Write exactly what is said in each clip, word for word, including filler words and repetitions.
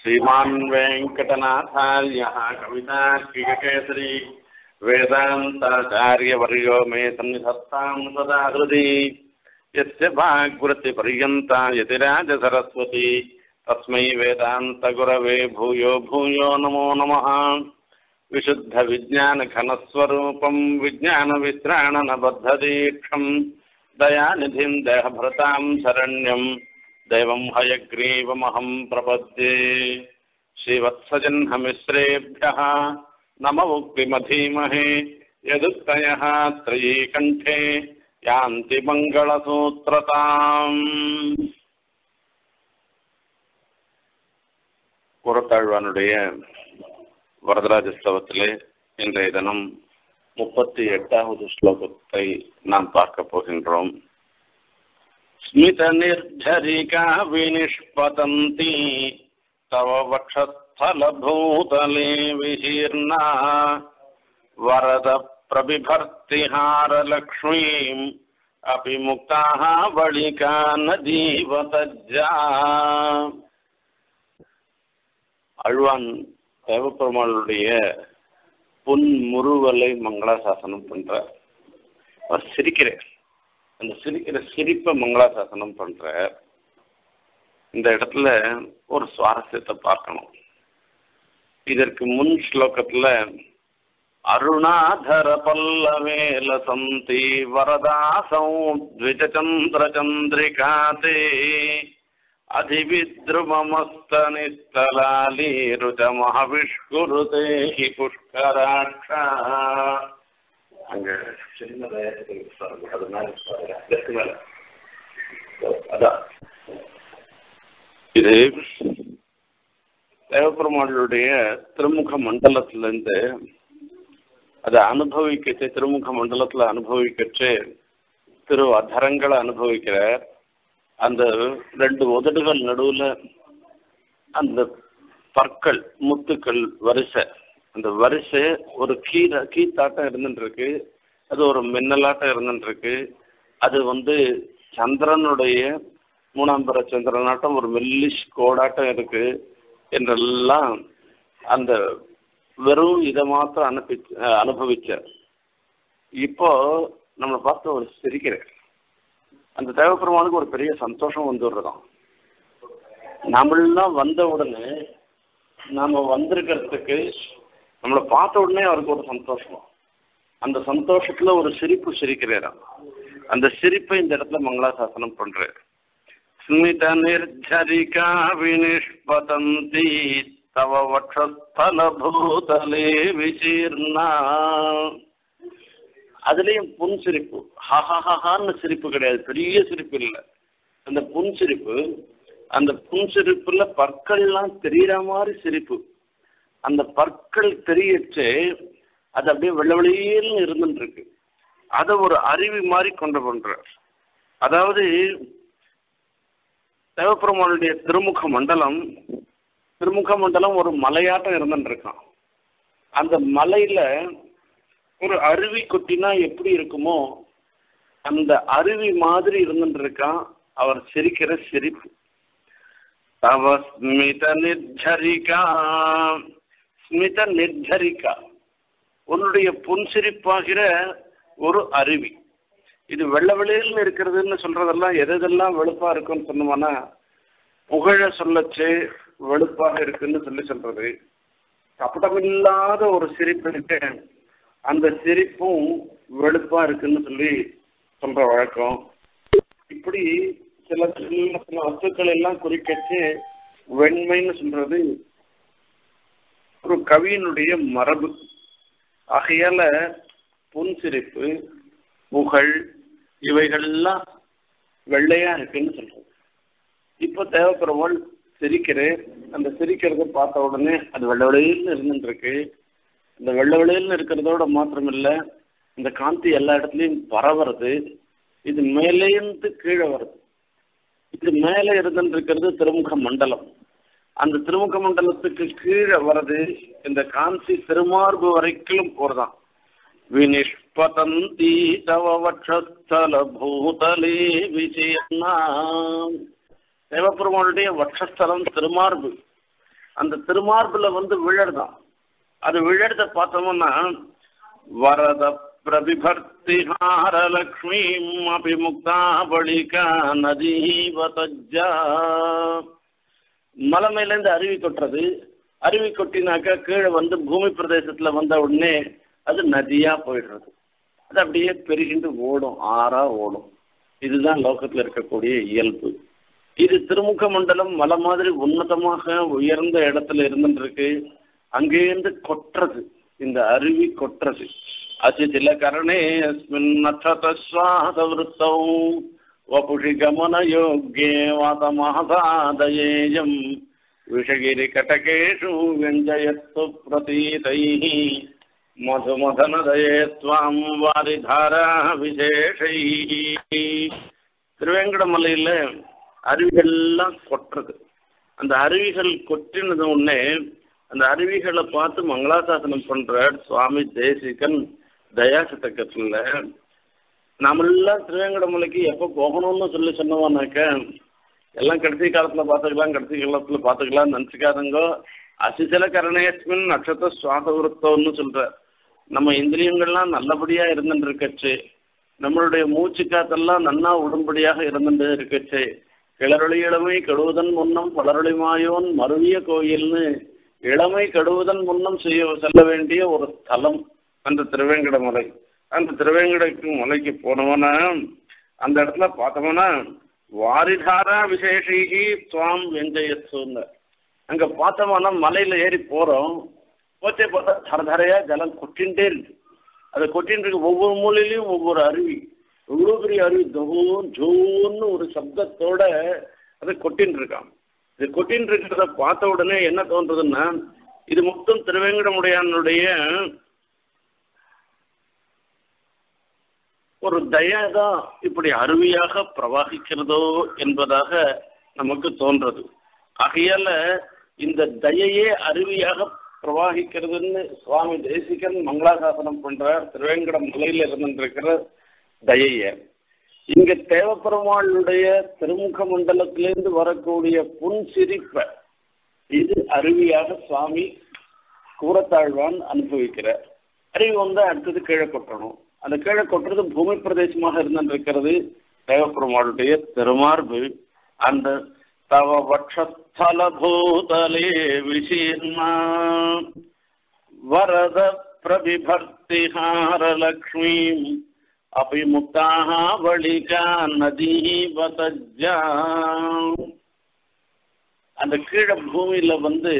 श्रीमान् वेङ्कटनाथार्यः कवितार्किककेसरी वेदान्ताचार्यवर्यो मे सन्निधत्तां सदा हृदि यस्य भागवृत्तिपर्यन्ता यतिराजसरस्वती तस्मै वेदान्तगुरवे भूयो भूयो नमो नमः। विशुद्धविज्ञानघनस्वरूपं विज्ञानविश्राणनबद्धदीक्षं दयानिधिं देहभृतां शरण्यं दैवं हयग्रीवमहं प्रपद्ये। श्रीवत्सजह्नमिश्रेभ्यः नम उक्तिमधीमहे यदुक्तयः त्रयीकण्ठे यान्ति मङ्गलसूत्रताम्। புறத்தாழ்வானுடைய வரதராஜ ஸ்தவத்திலே இன்றைய தினம் முப்பத்தி எட்டாவது ஸ்லோகத்தை நாம் பார்க்க போகின்றோம். ஸ்மித நிர்ஜரிகா வினிஷ்பதந்தி தவ வக்ஷஸ்தல பூதலே விஹீர்ணா வரத பிரபிபர்த்திஹார லக்ஷ்மீம் அபி முக்தாஹ வலிகா நஜீவதஜ்ஜா. அழ்வான் தேவப்பெருமாளுடைய புன்முறுவலை மங்களாசாசனம் பண்ற அவர் சிரிக்கிறார். அந்த சிரிக்கிற சிரிப்பை மங்களாசாசனம் பண்ற இந்த இடத்துல ஒரு சுவாரஸ்யத்தை பார்க்கணும். இதற்கு முன் ஸ்லோகத்துல அருணாதர பல்லவேல சந்தி வரதாசௌ த்விஜசந்திர சந்திரிகாதே அதிவித்ருமமஸ்தனிஸ்தலாலீருஜ மஹவிஷ்குருதே ஹி புஷ்கராட்சா. அங்க அதான் இது தேவப்பெருமாளுடைய திருமுக மண்டலத்திலிருந்து அதை அனுபவிக்கச்சு, திருமுக மண்டலத்துல அனுபவிக்கச்சு திரு அதரங்களை அனுபவிக்கிறார். அந்த ரெண்டு உதடுகள் நடுவுல அந்த பற்கள் முத்துக்கள் வரிசை, அந்த வரிசை ஒரு கீர கீத்தாட்டம் இருந்துட்டு இருக்கு, அது ஒரு மின்னலாட்டம் இருந்துட்டு இருக்கு. அது வந்து சந்திரனுடைய மூணாம்பர சந்திரனாட்டம் ஒரு மெல்லிஷ் கோடாட்டம் இருக்கு என்றெல்லாம் அந்த வெறும் இதை மாத்திரம் அனுப்பி அனுபவிச்சார். இப்போ நம்மளை பார்த்து ஒரு சிரிக்கிறார். அந்த தேவப்பெருமானுக்கு ஒரு பெரிய சந்தோஷம் வந்துடுறதாம். நம்மளாம் வந்த உடனே நாம வந்திருக்கிறதுக்கு நம்மளை பார்த்த உடனே அவருக்கு ஒரு சந்தோஷம். அந்த சந்தோஷத்துல ஒரு சிரிப்பு சிரிக்கிறாராம். அந்த சிரிப்பை இந்த இடத்துல மங்களாசாசனம் பண்றாரு. ஸ்மித நிர்ஜரிகா வினிஷ்பதந்தி தவ வக்ஷஸ்தல பூதலே விசீர்ணா. அதுலயும் புன் சிரிப்பு, ஹஹஹான்னு சிரிப்பு கிடையாது, பெரிய சிரிப்பு இல்லை. அந்த புன் சிரிப்பு, அந்த புன் சிரிப்புல பற்கள்லாம் தெரியற மாதிரி சிரிப்பு. அந்த பற்கள் தெரியச்சு அது அப்படியே வெள்ள வெளியேன்னு இருந்துட்டு இருக்கு. அதை ஒரு அருவி மாதிரி கொண்டு பண்றார். அதாவது தேவப்பெருமானுடைய திருமுக மண்டலம் திருமுக மண்டலம் ஒரு மலையாட்டம் இருந்துட்டு இருக்கான். அந்த மலையில ஒரு அருவி கொட்டினா எப்படி இருக்குமோ அந்த அருவி மாதிரி இருந்துட்டு இருக்கான் அவர் சிரிக்கிற சிரிப்பு. தவ ஸ்மித நிர்ஜரிகா, ஸ்மித நிர்ஜரிகா உன்னுடைய புன்சிரிப்பாகிற ஒரு அருவி. இது வெள்ள வெளியில் இருக்கிறதுன்னு சொல்றதெல்லாம் எதெல்லாம் வெளுப்பா இருக்குன்னு சொன்னோம்னா புகழ சொல்லச்சு வெளுப்பாக இருக்குன்னு சொல்லி சொல்றது. கபடமில்லாத ஒரு சிரிப்பு இருக்கு, அந்த சிரிப்பும் வெளுப்பா இருக்குன்னு சொல்லி சொல்ற வழக்கம். இப்படி சில சில சில வஸ்துக்கள் எல்லாம் குறிக்கச்சு வெண்மைன்னு சொல்றது ஒரு கவியினுடைய மரபு. ஆகையால புன் சிரிப்பு புகழ் இவைகள்லாம் வெள்ளையா இருக்குன்னு சொல்றது. இப்போ தேவப்பெருமாள் சிரிக்கிறேன், அந்த சிரிக்கிறத பார்த்த உடனே அது வெள்ள வெளியில்னு இருந்துட்டு இருக்கு. இந்த வெள்ள வெளியில்னு இருக்கிறதோட மாத்திரம் இல்லை, இந்த காந்தி எல்லா இடத்துலையும் பரவுறது. இது மேலேந்து கீழே வருது. இது மேலே இருந்துட்டு இருக்கிறது திருமுக மண்டலம். அந்த திருமுக மண்டலத்துக்கு கீழே வர்றது இந்த காந்தி திருமார்பு வரைக்கும் போறதான். வினிஷ்பதந்தி தவ வக்ஷஸ்தல பூதலே விசீர்ணா. தேவப்பெருமானுடைய வக்ஷஸ்தலம் திருமார்பு. அந்த திருமார்புல வந்து விழறதான். அது விழறத பார்த்தோம்னா வரத பிரபிபர்த்திஹார லக்ஷ்மீம் அபிமுக்தா பலிகா நதீவதஜ்ஜா. மலை மேலேருந்து அருவி கொட்டுறது. அருவி கொட்டினாக்கா கீழே வந்து பூமி பிரதேசத்துல வந்த உடனே அது நதியா போயிடுறது. அது அப்படியே பெருகிண்டு ஓடும், ஆறா ஓடும். இதுதான் லோகத்துல இருக்கக்கூடிய இயல்பு. இது திருமுக மண்டலம் மலை மாதிரி உன்னதமாக உயர்ந்த இடத்துல இருந்துருக்கு. அங்கேருந்து கொட்டுறது, இந்த அருவி கொட்டுறது. அசிதில கரணே நட்சத்திரஸ்வாதவருத்தௌ வபுஷி கமன யோக்யே வாதமாதாதயேயம் விஷகிரி கட்டகேஷு வெஞ்சயத்து பிரதீதைஹி மதுமதனதயே த்வாம் வாரிதாரா விசேஷைஹி. திருவேங்கடமலையில அருவிகள்லாம் கொட்டுறது. அந்த அருவிகள் கொட்டினது உடனே அந்த அருவிகளை பார்த்து மங்களாசாசனம் பண்ற சுவாமி தேசிகன் தயாசதகத்துல நாமெல்லாம் திருவேங்கடமலைக்கு எப்போ போகணும்னு சொல்லி சொன்னோம்னாக்க எல்லாம் கடைசி காலத்துல பார்த்துக்கலாம், கடைசி காலத்துல பார்த்துக்கலாம்னு நினச்சிக்காதங்கோ. அசிசில கரணேஸ்மின் நட்சத்திர சுவாசவருத்தம்னு சொல்ற நம்ம இந்திரியங்கள்லாம் நல்லபடியா இருந்துட்டு இருக்கச்சு, நம்மளுடைய மூச்சு காத்தெல்லாம் நன்னா உடம்படியாக இருந்துட்டு இருக்கச்சு. கிளறொளி இளமை கெடுவதன் முன்னம் பலரொளி மாயோன் மருவிய கோயில்னு இளமை கெடுவதன் முன்னம் செய்ய செல்ல வேண்டிய ஒரு ஸ்தலம் அந்த திருவேங்கடமலை. அந்த திருவேங்கட மலைக்கு போனோம்னா அந்த இடத்துல பார்த்தோம்னா வாரிதாரா விசேஷி துவாம் வெஞ்சயத்துன்னு அங்க பார்த்தோம்னா மலையில ஏறி போறோம். போச்சே பார்த்தா தரதரையா ஜலம் கொட்டின்ண்டே இருக்கு. அதை கொட்டின்னு இருக்கு. ஒவ்வொரு மூலையிலையும் ஒவ்வொரு அருவி, எவ்வளோ பெரிய அருவி, ஜோன் ஜோன்னு ஒரு சப்தத்தோட அதை கொட்டின்னு இருக்கான். இது கொட்டின்னு இருக்கிறத பார்த்த உடனே என்ன தோன்றதுன்னா இது மொத்தம் திருவேங்கடமுடையானுடைய ஒரு தயாதான் இப்படி அருவியாக பிரவாகிக்கிறதோ என்பதாக நமக்கு தோன்றது. ஆகையால இந்த தயையே அருவியாக பிரவாகிக்கிறதுன்னு சுவாமி தேசிகன் மங்களாசாசனம் பண்றார். திருவேங்கட மலையில இருந்துருக்கிற தயைய இங்க தேவப்பெருமாளுடைய திருமுக மண்டலத்திலிருந்து வரக்கூடிய புன் சிரிப்ப இது அருவியாக சுவாமி கூறத்தாழ்வான் அனுபவிக்கிறார். அருவி வந்து அடுத்தது கீழே கொட்டணும். அந்த கீழே கொட்டுறது பூமி பிரதேசமாக இருந்திருக்கிறது தேவப்பெருமாளுடைய திருமார்பு. அந்த தவ வட்சஸ்தல பூதலே விசீர்ணா வரத பிரபிபர்த்திஹார லக்ஷ்மீம் அபிமுக்தாக வலிகா நதீவதஜ்ஜா. அந்த கீழே பூமியில வந்து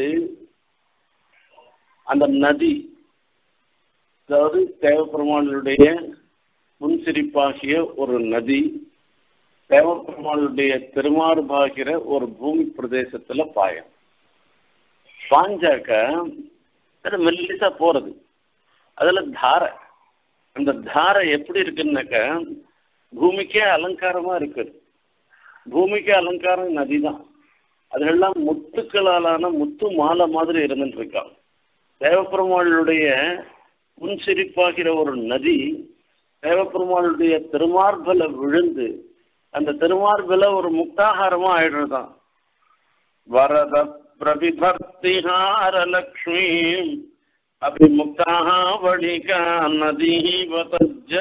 அந்த நதி, அதாவது தேவப்பெருமாளுடைய முன்சிரிப்பாகிய ஒரு நதி தேவப்பெருமாளுடைய திருமார்பாகிற ஒரு பூமி பிரதேசத்துல பாயம். பாஞ்சாக்க அது மெல்லிசா போறது. அதுல தாரை, அந்த தாரை எப்படி இருக்குன்னாக்க பூமிக்கே அலங்காரமா இருக்கு. பூமிக்கே அலங்காரம் நதி தான். அதெல்லாம் முத்துக்களாலான முத்து மாலை மாதிரி இருந்துட்டு இருக்கான். தேவப்பெருமாளுடைய முன்சிரிப்பாகிற ஒரு நதி தேவப்பெருமாளுடைய திருமார்பல விழுந்து அந்த திருமார்பல ஒரு முக்தாகாரமா ஆயிடுறதான். வரத பிரபிபர்த்திஹார லக்ஷ்மீ அபிமுக்தாக வலிகா நதீவதஜ்ஜா.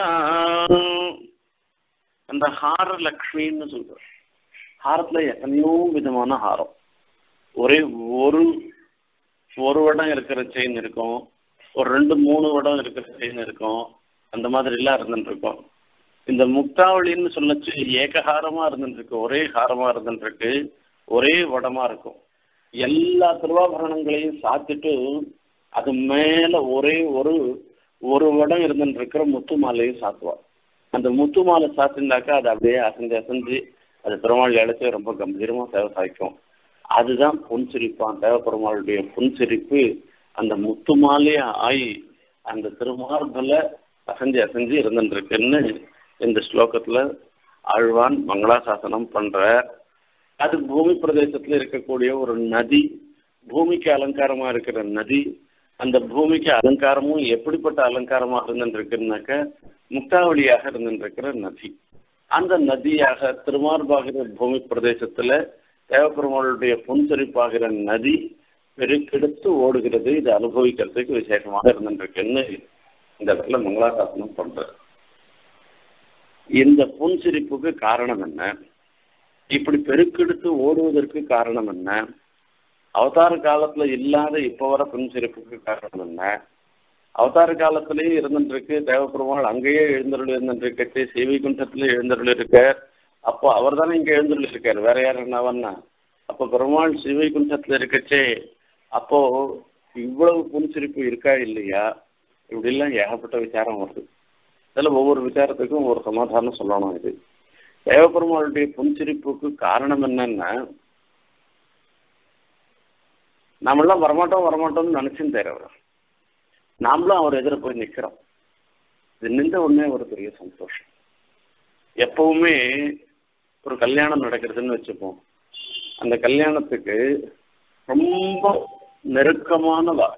அந்த ஹார லக்ஷ்மின்னு சொல்ற. ஹாரத்துல எத்தனையோ விதமான ஹாரம். ஒரே ஒரு ஒரு வடம் இருக்கிற செயின் இருக்கும், ஒரு ரெண்டு மூணு வடம் இருக்கிற செயின் இருக்கும். அந்த மாதிரி எல்லாம் இருந்துட்டு இருக்கும். இந்த முக்தாவளின்னு சொல்லச்சு ஏகஹாரமா இருந்துட்டு இருக்கு, ஒரே ஹாரமா இருந்துட்டு இருக்கு, ஒரே வடமா இருக்கும். எல்லா திருவாபரணங்களையும் சாத்திட்டு அது மேல ஒரே ஒரு ஒரு வடம் இருந்துட்டு இருக்கிற முத்து மாலையும் சாத்துவாள். அந்த முத்து மாலை சாத்திருந்தாக்கா அது அப்படியே அசைஞ்சு அசைஞ்சு அது பெருமாள் அழைச்சி ரொம்ப கம்பீரமா சேவை சாய்க்கும். அதுதான் புன்சிரிப்பான். தேவப்பெருமாளுடைய புன்சிரிப்பு அந்த முத்து மாலையே ஆகி அந்த திருமார்பல அசைஞ்சு அசைஞ்சு இருந்துருக்குன்னு இந்த ஸ்லோகத்துல ஆழ்வான் மங்களாசாசனம் பண்ற. அது பூமி பிரதேசத்துல இருக்கக்கூடிய ஒரு நதி, பூமிக்கு அலங்காரமா இருக்கிற நதி. அந்த பூமிக்கு அலங்காரமும் எப்படிப்பட்ட அலங்காரமாக இருந்துருக்குன்னாக்க முக்தாவளியாக இருந்துருக்கிற நதி. அந்த நதியாக திருமார்பாகிற பூமி பிரதேசத்துல தேவப்பெருமாளுடைய புன்சரிப்பாகிற நதி பெருக்கெடுத்து ஓடுகிறது. இது அனுபவிக்கிறதுக்கு விசேஷமாக இருந்துருக்குன்னு இந்த இடத்துல மங்களாசாசனம் பண்ற. இந்த புன்சிரிப்புக்கு காரணம் என்ன? இப்படி பெருக்கெடுத்து ஓடுவதற்கு காரணம் என்ன? அவதார காலத்துல இல்லாத இப்ப வர புன்சிரிப்புக்கு காரணம் என்ன? அவதார காலத்திலேயே இருந்துருக்கு தேவப்பெருமாள் அங்கேயே எழுந்தருள் இருந்துருக்கு, சேவைகுண்டத்துல எழுந்தருள் இருக்க. அப்போ அவர் தானே இங்க எழுந்தருள் இருக்காரு, வேற யார் என்னவன்னா? அப்போ பெருமாள் சேவைகுண்டத்துல இருக்கச்சே அப்போ இவ்வளவு புன்சிரிப்பு இருக்கா இல்லையா? இப்படி எல்லாம் ஏகப்பட்ட விசாரம் வருது. இதுல ஒவ்வொரு விசாரத்துக்கும் ஒரு சமாதானம் சொல்லணும். இது தேவப்பெருமாளுடைய புன்சிரிப்புக்கு காரணம் என்னன்னா, நாமெல்லாம் வரமாட்டோம் வரமாட்டோம்னு நினைச்சுன்னு தேரவர், நாமளும் அவர் எதிர போய் நிற்கிறோம். இது நின்ற உடனே ஒரு பெரிய சந்தோஷம். எப்பவுமே ஒரு கல்யாணம் நடக்கிறதுன்னு வச்சுப்போம், அந்த கல்யாணத்துக்கு ரொம்ப நெருக்கமானவா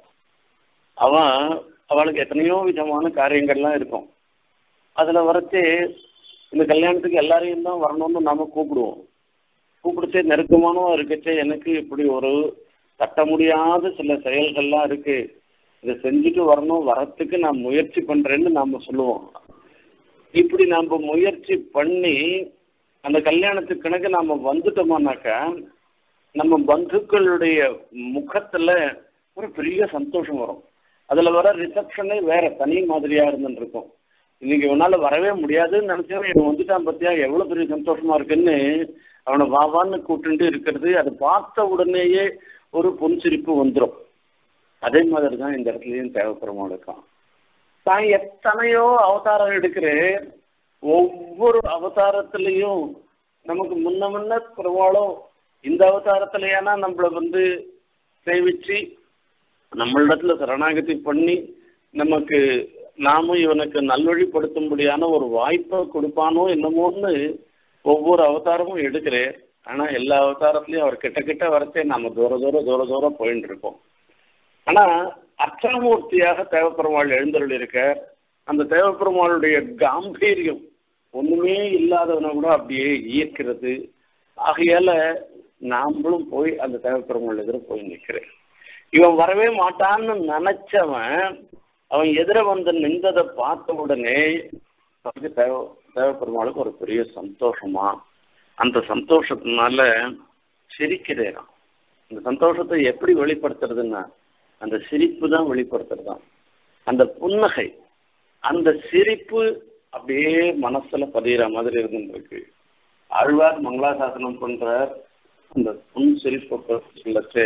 அவன் அவளுக்கு எத்தனையோ விதமான காரியங்கள்லாம் இருக்கும். அதுல வரச்சே இந்த கல்யாணத்துக்கு எல்லாரையும் தான் வரணும்னு நாம கூப்பிடுவோம். கூப்பிடுச்சே நெருக்கமானவா இருக்கச்சே எனக்கு இப்படி ஒரு தட்ட முடியாத சில செயல்கள்லாம் இருக்கு, இதை செஞ்சுட்டு வரணும், வரத்துக்கு நான் முயற்சி பண்றேன்னு நாம சொல்லுவோம். இப்படி நாம முயற்சி பண்ணி அந்த கல்யாணத்துக்கு கணக்கு நாம வந்துட்டோமானாக்கா நம்ம பந்துக்களுடைய முகத்துல ஒரு பெரிய சந்தோஷம் வரும். அதுல வர ரிசப்ஷனே வேற தனி மாதிரியா இருந்துட்டு இருக்கும். இன்னைக்கு இவனால வரவே முடியாதுன்னு நினைச்சா இவன் வந்துட்டான் பத்தியா எவ்வளவு பெரிய சந்தோஷமா இருக்குன்னு அவனை வாவான்னு கூப்பிட்டு இருக்கிறது, அதை பார்த்த உடனேயே ஒரு புன்சிரிப்பு வந்துடும். அதே மாதிரி தான் இந்த இடத்துலயும் தேவைப்பெருமாள் இருக்கான். தான் எத்தனையோ அவதாரம் எடுக்கிறேன், ஒவ்வொரு அவதாரத்திலையும் நமக்கு முன்ன முன்ன பெருமாளும் இந்த அவதாரத்திலேயானா நம்மளை வந்து சேவிச்சு நம்மளிடத்துல சரணாகதி பண்ணி நமக்கு நாமும் இவனுக்கு நல்வழிப்படுத்தும்படியான ஒரு வாய்ப்பை கொடுப்பானோ என்னமோன்னு ஒவ்வொரு அவதாரமும் எடுக்கிறேன். ஆனா எல்லா அவதாரத்திலையும் அவர் கிட்ட கிட்ட வரச்சே நாம தூர தூர தூர தூரம் போயிட்டு இருக்கோம். ஆனா அர்ச்சனமூர்த்தியாக தேவப்பெருமாள் எழுந்தருள் இருக்க, அந்த தேவப்பெருமாளுடைய காம்பீரியம் ஒண்ணுமே இல்லாதவனை கூட அப்படியே ஈர்க்கிறது. ஆகையால நாமளும் போய் அந்த தேவப்பெருமாள் எதிர போய் நிற்கிறேன். இவன் வரவே மாட்டான்னு நினைச்சவன் அவன் எதிர வந்து நின்றதை பார்த்த உடனே அவனுக்கு தேவ தேவப்பெருமாளுக்கு ஒரு பெரிய சந்தோஷமா, அந்த சந்தோஷத்தினால சிரிக்கிறேன். அந்த சந்தோஷத்தை எப்படி வெளிப்படுத்துறதுன்னா அந்த சிரிப்பு தான் வெளிப்படுத்துறதுதான். அந்த புன்னகை, அந்த சிரிப்பு அப்படியே மனசுல பதிகிற மாதிரி இருந்துருக்கு. ஆழ்வார் மங்களாசாசனம் பண்ற அந்த புன் சிரிப்பு சொல்லச்சு,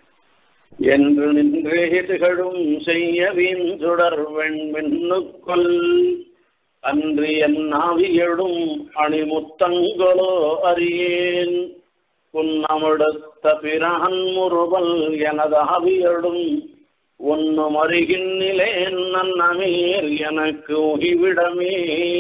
என்று நின்றே திகழும் செய்ய வீண் சுடர் வெண்மென்னுக்குள் அன்று என் நாவியடும் அணிமுத்தங்களோ அறியேன், புன்னமுடுத்த பிரான் முறுவல் எனதாவியடும் ஒன்னும் அருகின்னிலேன் நன்னமீர் எனக்கு உகிவிடமே.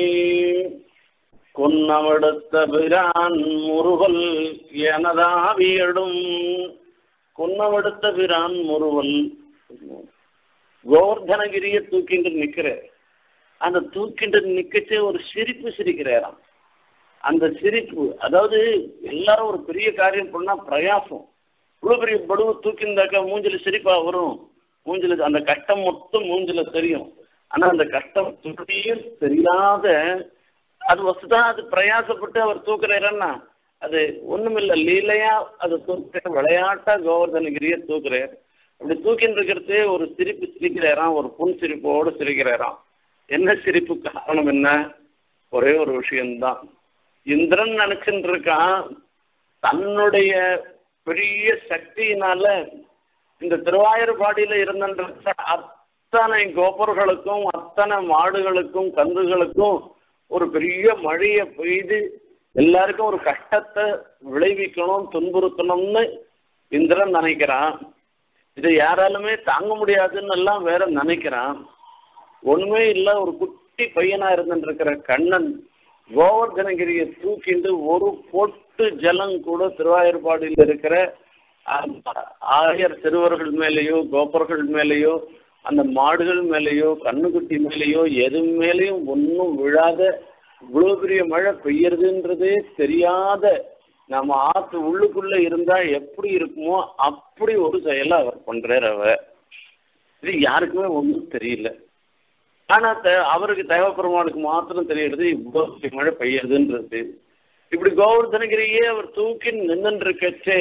கொன்னமெடுத்த பிரான் முறுவல் எனதாவியடும், கொன்னமெடுத்த பிரான் முறுவல் கோவர்தனகிரியை தூக்கிட்டு நிக்கிற, அந்த தூக்கிட்டு நிக்கச்சே ஒரு சிரிப்பு சிரிக்கிறாராம். அந்த சிரிப்பு, அதாவது எல்லாரும் ஒரு பெரிய காரியம் பண்ணா பிரயாசம், இவ்வளவு பெரிய படுவு தூக்கிந்தாக்கா மூஞ்சில சிரிப்பா வரும். மூஞ்சில அந்த கஷ்டம் மொத்தம் மூஞ்சில தெரியும். ஆனா அந்த கஷ்டம் துடியும் தெரியாத அது வசுதான் அது பிரயாசப்பட்டு அவர் தூக்குறாருன்னா அது ஒண்ணுமில்ல, லீலையா அது தூக்குற, விளையாட்டா கோவர்தனகிரியை தூக்குறார். அப்படி தூக்கின்னு இருக்கிறதே ஒரு சிரிப்பு சிரிக்கிறாராம், ஒரு புன் சிரிப்போடு சிரிக்கிறாராம். என்ன சிரிப்பு காரணம் என்ன? ஒரே ஒரு விஷயம்தான். இந்திரன் நினைச்சுட்டு இருக்கான் தன்னுடைய பெரிய சக்தியினால இந்த திருவாயூர்பாடியில இருந்த அத்தனை கோபர்களுக்கும் அத்தனை மாடுகளுக்கும் கன்றுகளுக்கும் ஒரு பெரிய மழையை பெய்து எல்லாருக்கும் ஒரு கஷ்டத்தை விளைவிக்கணும், துன்புறுத்தணும்னு இந்திரன் நினைக்கிறான். இதை யாராலுமே தாங்க முடியாதுன்னு எல்லாம் வேற நினைக்கிறான். ஒண்ணுமே இல்லை, ஒரு குட்டி பையனா இருந்துட்டு இருக்கிற கண்ணன் கோவர்தனகிரியை தூக்கிண்டு ஒரு பொட்டு ஜலம் கூட திருவாயூர்பாடியில் இருக்கிற ஆயர் சிறுவர்கள் மேலேயோ கோபர்கள் மேலேயோ அந்த மாடுகள் மேலேயோ கண்ணுக்குட்டி மேலேயோ எது மேலேயும் ஒன்றும் விழாத இவ்வளவு பெரிய மழை பெய்யறதுன்றதே தெரியாத நம்ம ஆத்து உள்ளுக்குள்ள இருந்தா எப்படி இருக்குமோ அப்படி ஒரு செயலை அவர் பண்றார். அவர் இது யாருக்குமே ஒன்றும் தெரியல. ஆனா அவருக்கு தேவப்பெருமானுக்கு மாத்திரம் தெரியுது இவ்வளவு மழை பெய்யுதுன்றது. இப்படி கோவர்தனகிரியே அவர் தூக்கி நின்று இருக்கச்சே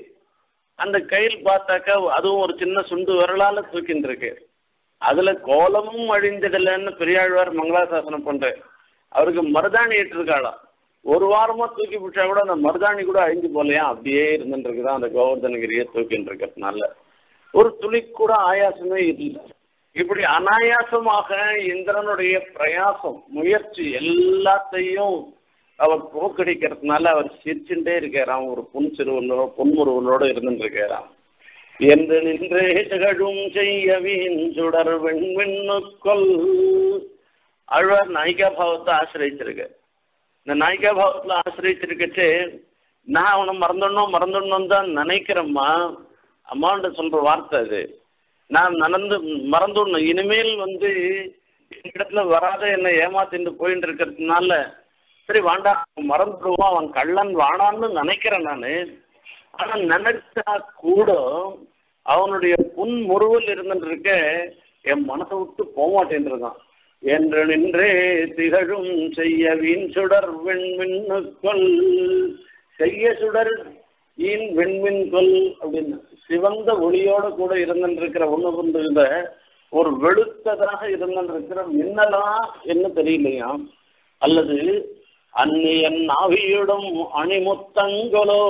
அந்த கையில் பார்த்தாக்கா அதுவும் ஒரு சின்ன சுண்டு விரலால தூக்கின்னு இருக்கு. அதுல கோலமும் அழிந்ததில்லைன்னு பெரியாழ்வார் மங்களாசாசனம் பண்ற. அவருக்கு மருதாணி இட்டிருக்காளாம். ஒரு வாரமா தூக்கி பிடிச்சா கூட அந்த மருதாணி கூட அழிஞ்சு போலையா, அப்படியே இருந்துட்டு இருக்குதான் அந்த கோவர்தனகிரியை தூக்கின்னு இருக்கிறதுனால. ஒரு துளி கூட ஆயாசமே இல்லை. இப்படி அனாயாசமாக இந்திரனுடைய பிரயாசம் முயற்சி எல்லாத்தையும் அவர் போக்கடிக்கிறதுனால அவர் சிரிச்சுட்டே இருக்கிறான். ஒரு புன் சிறுவனோட பொன்முருவனோடு இருந்துட்டு இருக்கிறான். என்று நின்றே திகழும் செய்யவின் சுடர் வெண்வெண்ணுக்கொல். ஆழ்வார் நாயிகா பாவத்தை ஆசிரியச்சிருக்க. இந்த நாயிகா பாவத்துல ஆசிரியச்சிருக்கச்சு நான் அவனை மறந்துடணும் மறந்துடணும் தான் நினைக்கிறேம்மா. அம்மாண்ட சொல்ற வார்த்தை அது. நான் நடந்து மறந்துடணும். இனிமேல் வந்து இடத்துல வராத என்னை ஏமாத்திட்டு போயிட்டு இருக்கிறதுனால சரி வாண்டா மறந்துடுவான், அவன் கள்ளன் வாடான்னு நினைக்கிறேன் நானு. ஆனா நினைச்சா கூட அவனுடைய புன் முறுவல் இருந்துட்டு இருக்க என் மனசை விட்டு போக மாட்டேன்றான். என்று நின்றே திகழும் செய்ய வீண் சுடர் வெண்மின்னுக்கொல். செய்ய சுடர் ஈன் வெண்மின்கொல் அப்படின்னு சிவந்த ஒளியோட கூட இருந்துட்டு இருக்கிற ஒண்ணு கொண்டு ஒரு வெளுத்ததாக இருந்துட்டு இருக்கிற மின்னலா என்ன தெரியலையா, அல்லது அந்நியன் ஆவியிடும் அணிமுத்தங்களோ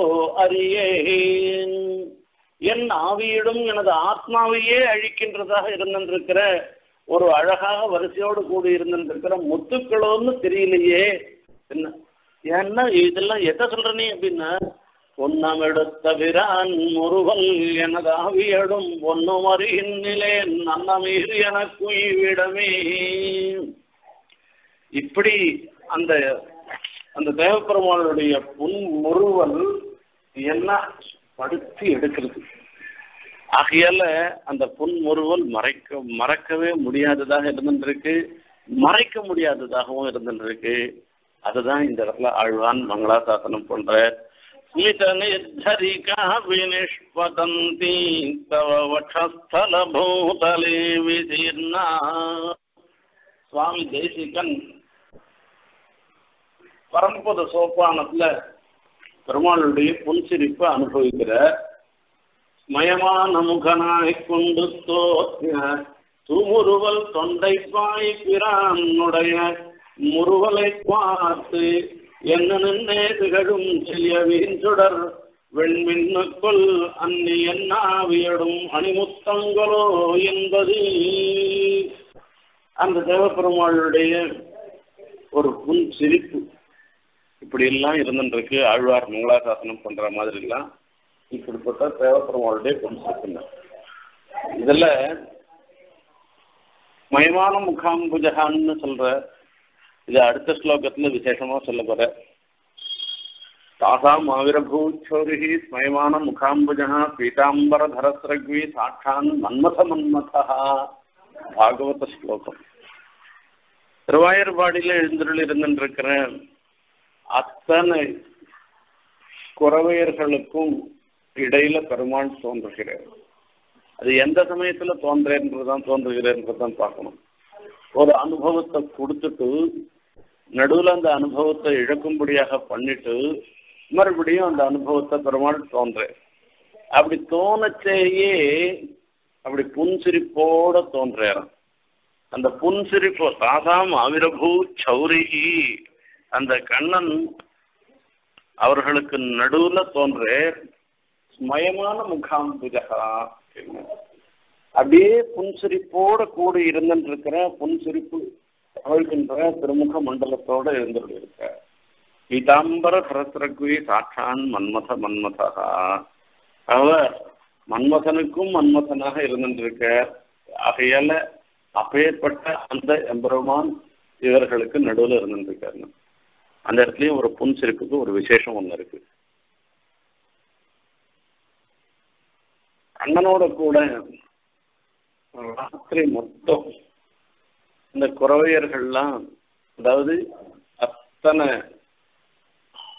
அறியேன். என் ஆவியிடும் எனது ஆத்மாவையே அழிக்கின்றதாக இருந்திருக்கிற ஒரு அழகாக வரிசையோடு கூடி இருந்திருக்கிற முத்துக்களோன்னு தெரியலையே என்ன. ஏன்னா இதெல்லாம் எதை சொல்ற நீ அப்படின்னா, பொன்னம் எடுத்த விரான் முருகல் எனது ஆவியடும் பொன்னும் அறிகின்றே நன்னமீறி எனக்கு விடமே. இப்படி அந்த அந்த தேவப்பெருமானுடைய புன் முறுவல் என்ன படுத்தி எடுக்கிறது. ஆகையால அந்த புன் முறுவல் மறைக்க மறக்கவே முடியாததாக இருந்துருக்கு, மறைக்க முடியாததாகவும் இருந்துருக்கு. அதுதான் இந்த இடத்துல ஆழ்வான் மங்களாசாசனம் பண்ற. சுவாமி தேசிகன் பரம்பத சோப்பானத்துல பெருமாளுடைய புன்சிரிப்பை அனுபவிக்கிற. மயமான முகனாய் கொண்டு தோற்ற தூமுருவல் தொண்டைப்பாய் பிரானுடைய முருவலை பார்த்து என்ன நின்னே திகழும் செய்ய வீண்சுடர் வெண்மின்னுக்குள் அன்னி என்னாவியடும் அணிமுத்தங்களோ என்பது அந்த தேவப்பெருமாளுடைய ஒரு புன் சிரிப்பு. இப்படி எல்லாம் இருந்துருக்கு. ஆழ்வார் மங்களாசாசனம் பண்ற மாதிரி எல்லாம் இப்படிப்பட்ட தேவப்பெருமாளுடைய புன் சிரிப்புங்க. இதுல மயமான முகாம்புஜகான்னு சொல்ற இது அடுத்த ஸ்லோகத்துல விசேஷமா சொல்ல போற. தாசாம் ஆவிரபூச்சோரிஹி ஸ்மயமான முகாம்புஜா பீதாம்பர தரஸ்ரக்வி சாட்சான் மன்மத மன்மதா. பாகவத ஸ்லோகம். திருவாயூர்பாடியில எழுந்தருள் இருந்துருக்கிற அத்தனை குறவையர்களுக்கும் இடையில பெருமாள் தோன்றுகிறார். அது எந்த சமயத்துல தோன்றேன்றதான் தோன்றுகிறேன்றதான் பார்க்கணும். ஒரு அனுபவத்தை கொடுத்துட்டு நடுவில் அந்த அனுபவத்தை இழக்கும்படியாக பண்ணிட்டு மறுபடியும் அந்த அனுபவத்தை பெருமாள் தோன்றேன். அப்படி தோணச்சேயே அப்படி புன்சிரிப்போட தோன்றாராம். அந்த புன்சிரிப்போ தாசாம் ஆவிரபூ சௌரிகி அந்த கண்ணன் அவர்களுக்கு நடுவுல தோன்றே ஸ்மயமான முகாம்புஜகா. அப்படியே புன்சிரிப்போட கூடி இருந்துருக்கிற புன்சிரிப்பு அவழ்கின்ற திருமுக மண்டலத்தோட இருந்துட்டு இருக்க. பீதாம்பர சரஸ்ரக்வி சாட்சான் மன்மத மன்மதா. அவர் மன்மதனுக்கும் மன்மதனாக இருந்துருக்க. ஆகையால அப்பேற்பட்ட அந்த எம்பெருமான் இவர்களுக்கு நடுவில் இருந்துருக்காரு. அந்த இடத்துலயும் ஒரு புன்சிரிப்புக்கு ஒரு விசேஷம் ஒண்ணு இருக்கு. அண்ணனோட கூட ராத்திரி மொத்தம் இந்த குறவையர்கள்லாம், அதாவது அத்தனை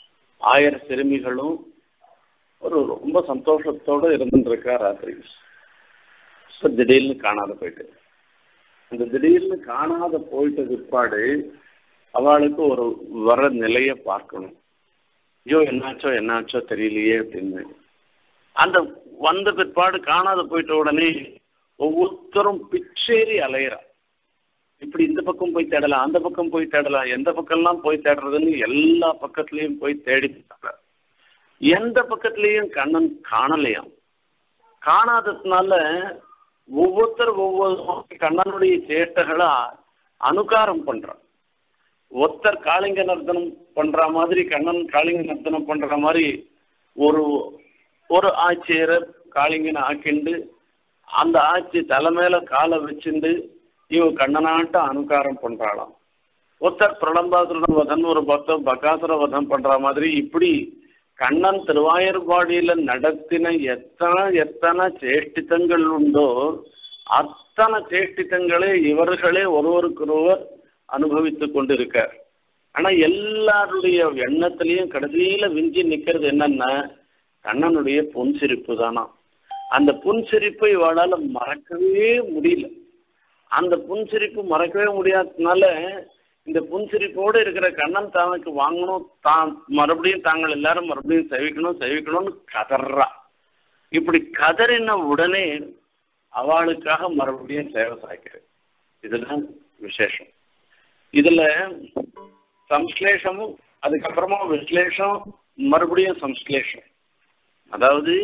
ஆயிரம் சிறுமிகளும் ஒரு ரொம்ப சந்தோஷத்தோடு இருந்துருக்கா ராத்திரி. ஸோ திடீர்னு காணாத போயிட்டு அந்த திடீர்னு காணாத போயிட்ட பிற்பாடு அவளுக்கு ஒரு வர நிலையை பார்க்கணும். ஐயோ என்னாச்சோ என்னாச்சோ தெரியலையே அப்படின்னு. அந்த வந்த பிற்பாடு காணாத போயிட்ட உடனே ஒவ்வொருத்தரும் பிச்சேறி அலையிறா. இப்படி இந்த பக்கம் போய் தேடலாம், அந்த பக்கம் போய் தேடலாம், எந்த பக்கம்லாம் போய் தேடுறதுன்னு எல்லா பக்கத்துலயும் போய் தேடி எந்த பக்கத்துலயும் கண்ணன் காணலையாம். காணாததுனால ஒவ்வொருத்தர் ஒவ்வொரு கண்ணனுடைய சேட்டைகளை அனுகாரம் பண்றான். ஒருத்தர் காளிங்க நர்த்தனம் பண்ற மாதிரி கண்ணன் காளிங்க நர்த்தனம் பண்ற மாதிரி ஒரு ஒரு ஆட்சியரை காளிங்கனை ஆக்கிண்டு அந்த ஆட்சி தலைமையில காலை வச்சுண்டு இவன் கண்ணனாட்ட அனுகாரம் பண்றாளாம். ஒருத்தர் பிரளம்பாசுர வதன் ஒரு பக்தர் பகாசுர வதம் பண்ற மாதிரி இப்படி கண்ணன் திருவாயூர்பாடியில நடத்தின எத்தனை எத்தனை சேஷ்டித்தங்கள் உண்டோ அத்தனை சேஷ்டித்தங்களே இவர்களே ஒருவருக்கொருவர் அனுபவித்து கொண்டிருக்கார். ஆனா எல்லாருடைய எண்ணத்திலையும் கடைசியில விஞ்சி நிக்கிறது என்னன்னா கண்ணனுடைய புன்சிரிப்பு தானா. அந்த புன்சிரிப்பை இவளால மறக்கவே முடியல. அந்த புன்சிரிப்பு மறக்கவே முடியாததுனால இந்த புன்சிரிப்போடு இருக்கிற கண்ணன் தனக்கு வாங்கணும், தான் மறுபடியும் தாங்கள் எல்லாரும் மறுபடியும் செவிக்கணும் செவிக்கணும்னு கதறா. இப்படி கதறின உடனே அவளுக்காக மறுபடியும் சேவை சாய்க்கிறது. இதுதான் விசேஷம். இதுல சம்ஸ்லேஷமும் அதுக்கப்புறமா விஸ்லேஷம் மறுபடியும் சம்ஸ்லேஷம். அதாவது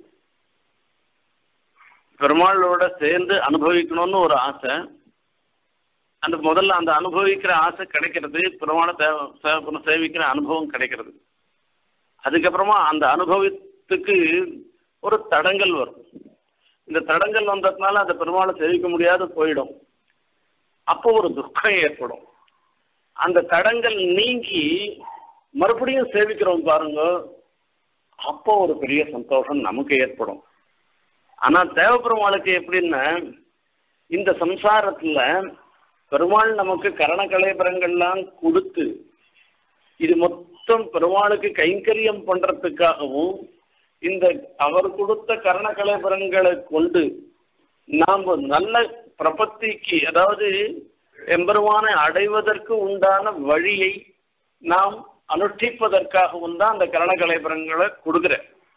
பெருமாளோட சேர்ந்து அனுபவிக்கணும்னு ஒரு ஆசை. அந்த முதல்ல அந்த அனுபவிக்கிற ஆசை கிடைக்கிறது, பெருமாளை சேவிக்கிற அனுபவம் கிடைக்கிறது. அதுக்கப்புறமா அந்த அனுபவத்துக்கு ஒரு தடங்கல் வரும். இந்த தடங்கல் வந்ததுனால அந்த பெருமாளை சேவிக்க முடியாது போயிடும். அப்போ ஒரு துக்கம் ஏற்படும். அந்த தடங்கல் நீங்கி மறுபடியும் சேவிக்கிறோம் பாருங்க, அப்போ ஒரு பெரிய சந்தோஷம் நமக்கு ஏற்படும். ஆனா தேவப்பெருமாளுக்கு எப்படின்னா இந்த சம்சாரத்துல பெருமாள் நமக்கு கரண கலைபரங்கள்லாம் கொடுத்து இது மொத்தம் பெருமாளுக்கு கைங்கரியம் பண்றதுக்காகவும் இந்த அவர் கொடுத்த கரண கலைபரங்களை கொண்டு நாம் நல்ல பிரபத்திக்கு அதாவது எம்பெருமானை அடைவதற்கு உண்டான வழியை நாம் அனுஷ்டிப்பதற்காகவும் தான் அந்த கரண கலைபரங்களை கொடுக்குற.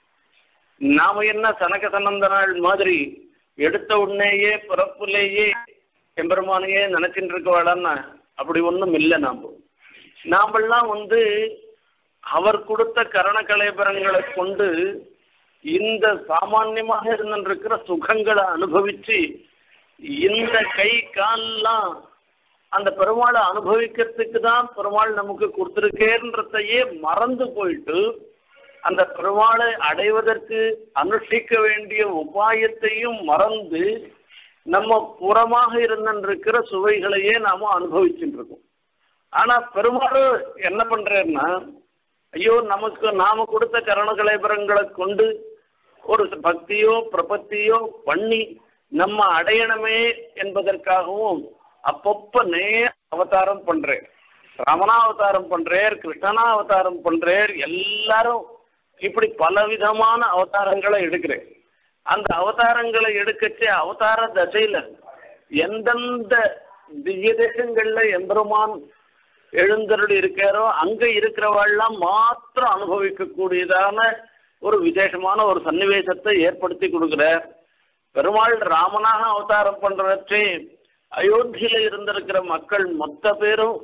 நாம என்ன சனக சனந்தனாள் மாதிரி எடுத்த உடனேயே பிறப்புலேயே எம்பெருமானையே நினைச்சுட்டு இருக்கவாடான்னா அப்படி ஒன்றும் இல்லை. நாம நாமெல்லாம் வந்து அவர் கொடுத்த கரண கலைபரங்களை கொண்டு இந்த சாமான்யமாக இருந்திருக்கிற சுகங்களை அனுபவிச்சு இந்த கை கால்லாம் அந்த பெருமாளை அனுபவிக்கிறதுக்கு தான் பெருமாள் நமக்கு கொடுத்துருக்கேன்றதையே மறந்து போயிட்டு அந்த பெருமாளை அடைவதற்கு அனுஷ்டிக்க வேண்டிய உபாயத்தையும் மறந்து நம்ம புறமாக இருந்திருக்கிற சுவைகளையே நாம அனுபவிச்சுட்டு இருக்கோம். ஆனா பெருமாள் என்ன பண்றேன்னா ஐயோ நமக்கு நாம கொடுத்த கரணகலைபரங்களை கொண்டு ஒரு பக்தியோ பிரபத்தியோ பண்ணி நம்ம அடையணுமே என்பதற்காகவும் அப்பப்ப நேர அவதாரம் பண்றேன். ரமணா அவதாரம் பண்றேர், கிருஷ்ணனா அவதாரம் பண்றேர், எல்லாரும் இப்படி பலவிதமான அவதாரங்களை எடுக்கிறேன். அந்த அவதாரங்களை எடுக்கச்சே அவதார தசையில எந்தெந்த திவ்ய தேசங்கள்ல எம்பெருமான் எழுந்தருள் இருக்காரோ அங்க இருக்கிறவாள்லாம் மாத்திரம் அனுபவிக்க கூடியதான ஒரு விசேஷமான ஒரு சன்னிவேசத்தை ஏற்படுத்தி கொடுக்கிறார். பெருமாள் ராமனாக அவதாரம் பண்றச்சே அயோத்தியில இருந்திருக்கிற மக்கள் மொத்த பேரும்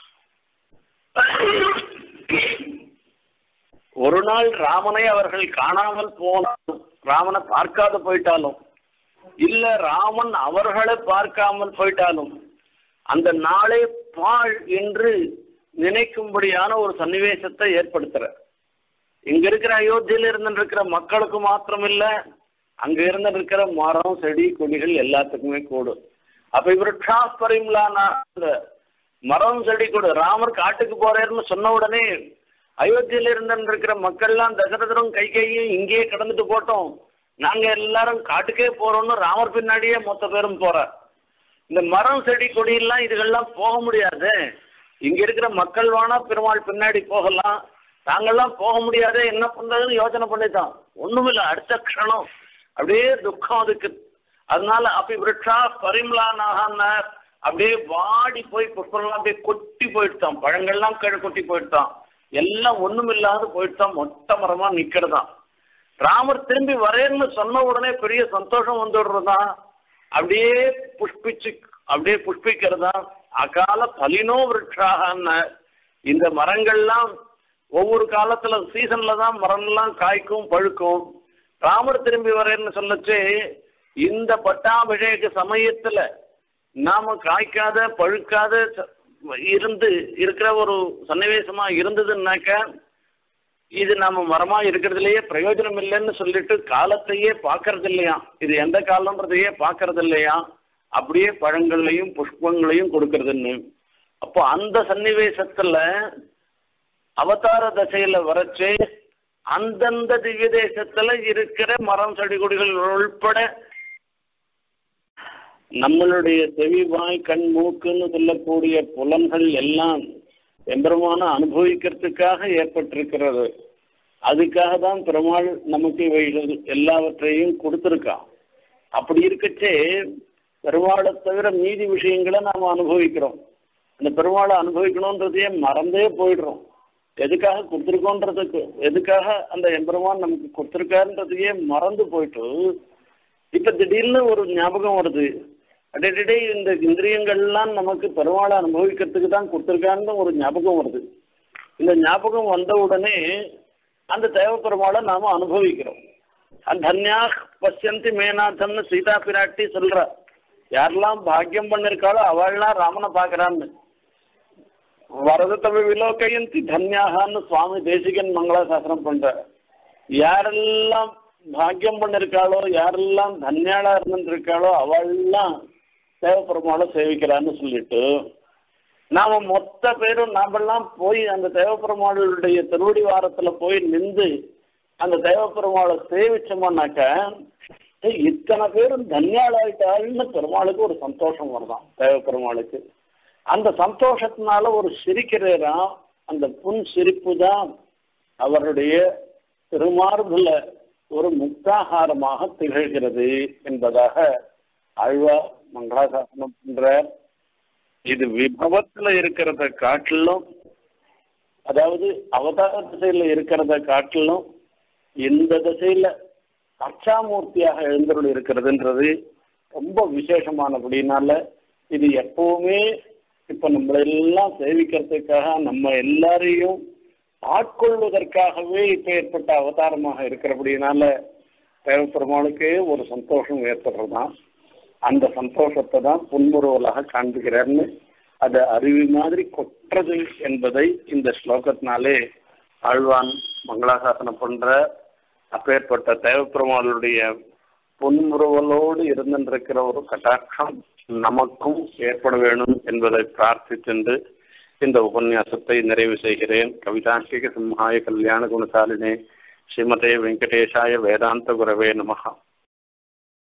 ஒரு நாள் ராமனை அவர்கள் காணாமல் போனாலும் ராமனை பார்க்காது போயிட்டாலும் இல்ல ராமன் அவர்களை பார்க்காமல் போயிட்டாலும் அந்த நாளே பாழ் என்று நினைக்கும்படியான ஒரு சன்னிவேசத்தை ஏற்படுத்துற. இங்க இருக்கிற அயோத்தியில இருந்துருக்கிற மக்களுக்கு மாத்திரம் இல்ல, அங்க இருந்து இருக்கிற மரம் செடி கொடிகள் எல்லாத்துக்குமே கூடும். அப்ப விருட்சா பரிமலான மரம் செடி கொடு ராமர் காட்டுக்கு போறேன்னு சொன்ன உடனே அயோத்தியில இருந்துருக்கிற மக்கள்லாம் தசரதரும் கை கையும் இங்கேயே கடந்துட்டு போட்டோம், நாங்க எல்லாரும் காட்டுக்கே போறோம்னு ராமர் பின்னாடியே மொத்த பேரும் போற. இந்த மரம் செடி கொடியெல்லாம் இதுகள்லாம் போக முடியாது, இங்க இருக்கிற மக்கள் வேணா பெருமாள் பின்னாடி போகலாம், நாங்கள்லாம் போக முடியாதே, என்ன பண்றதுன்னு யோசனை பண்ணித்தான். ஒண்ணுமில்லை, அடுத்த க்ஷணம் அப்படியே துக்கம் அதுக்கு. அதனால அப்படி விருட்சா பரிமளானாக அப்படியே வாடி போய் புஷ்பங்கள்லாம் அப்படியே கொட்டி போயிட்டான், பழங்கள்லாம் கீழே கொட்டி போயிட்டான், எல்லாம் ஒண்ணுமில்லாத போயிட்டான், மொட்டை மரமா நிக்கிறதான். ராமர் திரும்பி வரேன்னு சொன்ன உடனே பெரிய சந்தோஷம் வந்துடுறதான், அப்படியே புஷ்பிச்சு அப்படியே புஷ்பிக்கிறதா. அகால பலினோ விருட்சாக, இந்த மரங்கள்லாம் ஒவ்வொரு காலத்துல சீசன்ல தான் மரம்லாம் காய்க்கும் பழுக்கும். ராமர் திரும்பி வரேன்னு சொல்லச்சு இந்த பட்டாபிஷேக சமயத்துல நாம காய்க்காத பழுக்காத இருந்து இருக்கிற ஒரு சன்னிவேசமா இருந்ததுன்னாக்க இது நம்ம மரமா இருக்கிறதுலயே பிரயோஜனம் இல்லைன்னு சொல்லிட்டு காலத்தையே பார்க்கறது இல்லையா, இது எந்த காலம்ன்றதையே பார்க்கறது இல்லையா, அப்படியே பழங்கள்லையும் புஷ்பங்களையும் கொடுக்கறதுன்னு. அப்போ அந்த சன்னிவேசத்துல அவதார தசையில வரைச்சு அந்தந்த திவ்ய தேசத்துல இருக்கிற மரம் செடி கொடிகள் உள்பட நம்மளுடைய செவி வாய் கண் மூக்குன்னு சொல்லக்கூடிய புலன்கள் எல்லாம் எம்பெருமான அனுபவிக்கிறதுக்காக ஏற்பட்டிருக்கிறது. அதுக்காக தான் பெருமாள் நமக்கு இவைகள் எல்லாவற்றையும் கொடுத்துருக்கான். அப்படி இருக்கச்சே பெருமாளை தவிர மீதி விஷயங்களை நாம் அனுபவிக்கிறோம். அந்த பெருமாளை அனுபவிக்கணுன்றதையே மறந்தே போயிடுறோம். எதுக்காக கொடுத்துருக்கோன்றதுக்கு, எதுக்காக அந்த எம்பெருமான் நமக்கு கொடுத்துருக்காருன்றதையே மறந்து போயிட்டு இப்ப திடீர்னு ஒரு ஞாபகம் வருது, அடையடே இந்த இந்திரியங்கள்லாம் நமக்கு பெருமாளை அனுபவிக்கிறதுக்கு தான் கொடுத்துருக்கான்னு ஒரு ஞாபகம் வருது. இந்த ஞாபகம் வந்த உடனே அந்த தேவ பெருமாளை நாம அனுபவிக்கிறோம். தன்யா பசியந்தி மேனாதன்னு சீதா பிராட்டி சொல்றா. யாரெல்லாம் பாக்கியம் பண்ணிருக்காளோ அவள்லாம் ராமனை பாக்குறான்னு. வரத தமிழ் விலோகையந்தி தன்யாகான்னு சுவாமி தேசிகன் மங்களாசாசனம் பண்ற. யாரெல்லாம் பாக்கியம் பண்ணிருக்காளோ யாரெல்லாம் தன்யாளா இருந்துருக்காளோ அவள்லாம் தேவப்பெருமாளை சேவிக்கிறான்னு சொல்லிட்டு நாம மொத்த பேரும் நாமெல்லாம் போய் அந்த தேவப்பெருமாளுடைய திருவடி வாரத்துல போய் நின்று அந்த தேவப்பெருமாளை சேவிச்சோம்னாக்க இத்தனை பேரும் தன்யாளாயிட்டாள்னு பெருமாளுக்கு ஒரு சந்தோஷம் வருதான். தேவப்பெருமாளுக்கு அந்த சந்தோஷத்தினால ஒரு சிரிக்கிறா. அந்த புன் சிரிப்பு தான் அவருடைய திருமார்புல ஒரு முக்தாகாரமாக திகழ்கிறது என்பதாக ஆழ்வார் மங்களாசாசனம் பண்ற. இது விபவத்துல இருக்கிறத காட்டிலும், அதாவது அவதார திசையில இருக்கிறத காட்டிலும் இந்த திசையில அச்சாமூர்த்தியாக எழுந்தருள் இருக்கிறதுன்றது ரொம்ப விசேஷமானபடினால இது எப்பவுமே இப்ப நம்மளெல்லாம் சேவிக்கிறதுக்காக நம்ம எல்லாரையும் ஆட்கொள்வதற்காகவே இப்ப ஏற்பட்ட அவதாரமாக இருக்கிறபடினால தேவப்பெருமாளுக்கே ஒரு சந்தோஷம் ஏற்படுறதுதான். அந்த சந்தோஷத்தை தான் புன்முறுவலாக காண்பிக்கிறார்னு அது அருவி மாதிரி கொற்றது என்பதை இந்த ஸ்லோகத்தினாலே ஆழ்வான் மங்களாசாசனம் பண்ற. அப்பேற்பட்ட தேவப்பெருமாளுடைய புன்முறுவலோடு இருந்திருக்கிற ஒரு கட்டாட்சம் நமக்கும் ஏற்பட வேணும் என்பதை பிரார்த்திச்சென்று இந்த உபன்யாசத்தை நிறைவு செய்கிறேன். கவிதாங்கிக சிம்ஹாய கல்யாண குணசாலினே ஸ்ரீமதே வெங்கடேஷாய வேதாந்த குரவே நமஹ.